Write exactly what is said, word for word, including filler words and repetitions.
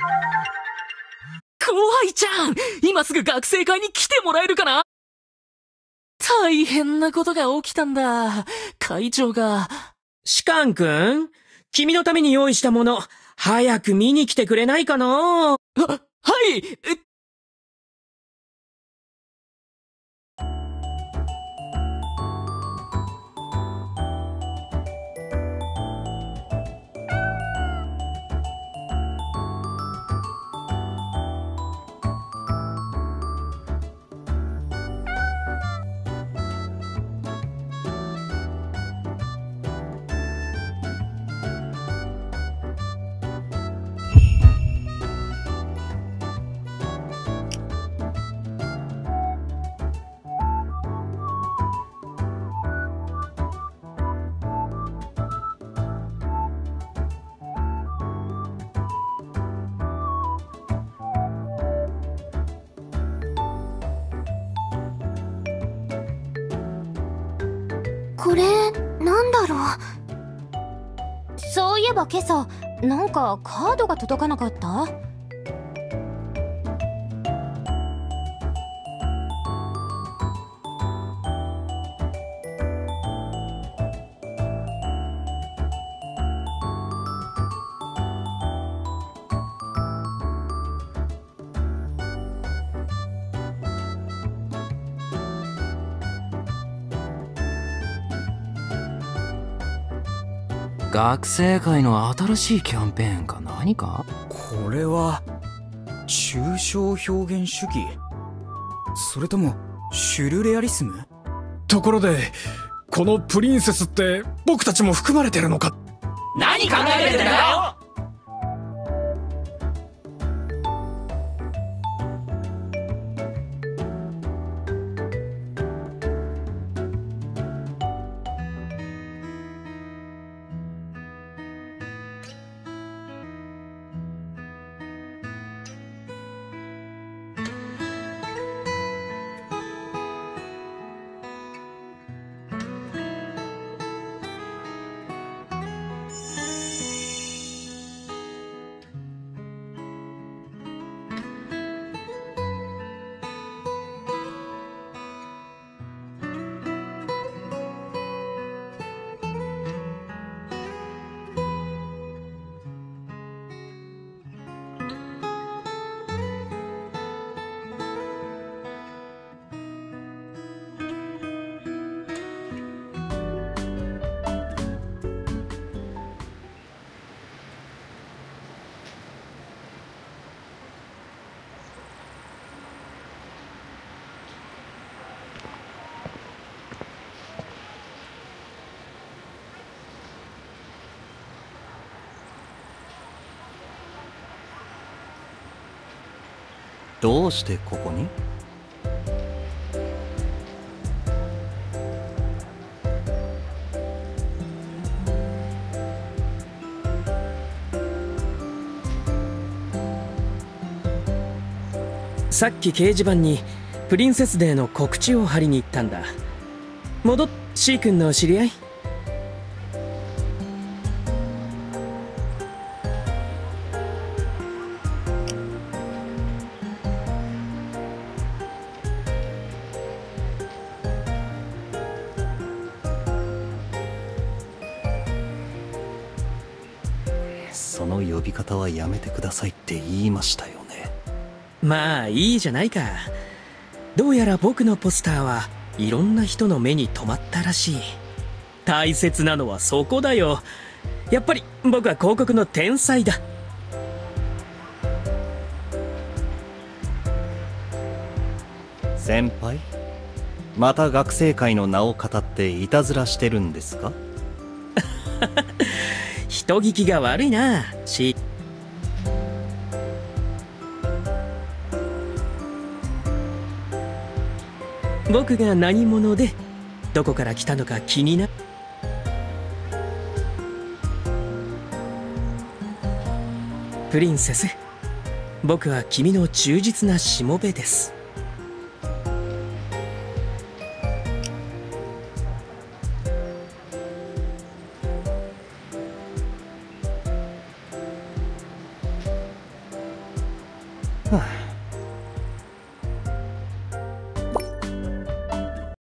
後輩ちゃん、今すぐ学生会に来てもらえるかな？大変なことが起きたんだ。会長が。 士官くん、君のために用意したもの、早く見に来てくれないかな？は、 はい。えこれ、なんだろう。そういえば今朝、なんかカードが届かなかった？ 学生会の新しいキャンペーンか何か？ これは抽象表現主義、それともシュルレアリスム？ ところでこのプリンセスって僕たちも含まれてるのか？ 何考えてんだよ！ どうしてここに？ さっき掲示板にプリンセスデーの告知を貼りに行ったんだ。戻っ、シー君の知り合い？ その呼び方はやめてくださいって言いましたよね。 まあいいじゃないか。どうやら僕のポスターはいろんな人の目に留まったらしい。大切なのはそこだよ。やっぱり僕は広告の天才だ。 先輩、また学生会の名を語っていたずらしてるんですか？ 人聞きが悪いな、し。僕が何者でどこから来たのか気にな。プリンセス、僕は君の忠実なしもべです。 はあ